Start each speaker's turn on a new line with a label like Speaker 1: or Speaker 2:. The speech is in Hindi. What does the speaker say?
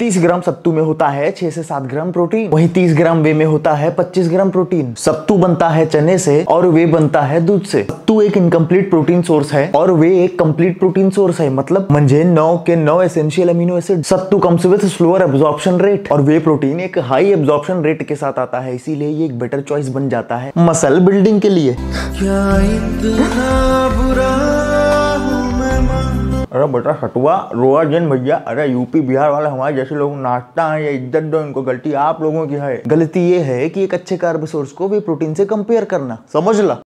Speaker 1: 30 ग्राम सत्तू में होता है 6 से 7 ग्राम प्रोटीन। वहीं 30 ग्राम वे में होता है 25 ग्राम प्रोटीन। सत्तू बनता है चने से और वे बनता है दूध से। सत्तू एक इनकम्प्लीट प्रोटीन सोर्स है और वे एक कंप्लीट प्रोटीन सोर्स है, मतलब म्हणजे 9 के 9 essential amino acid. Sattu comes with slower absorption rate और वे प्रोटीन एक हाई एब्जॉर्प्शन रेट के साथ आता है, इसीलिए ये एक बेटर चॉइस बन जाता है मसल बिल्डिंग के लिए। क्या इतना बुरा अरे बेटा सटुआ रोआ जैन भैया, अरे यूपी बिहार वाले हमारे जैसे लोग नाचता है या इज्जत दो इनको, गलती आप लोगों की है। गलती ये है कि एक अच्छे कार्ब सोर्स को वे प्रोटीन से कंपेयर करना, समझ ला।